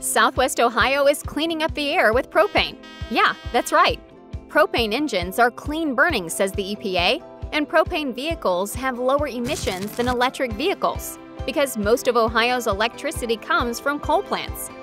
Southwest Ohio is cleaning up the air with propane. Yeah, that's right. Propane engines are clean burning, says the EPA, and propane vehicles have lower emissions than electric vehicles because most of Ohio's electricity comes from coal plants.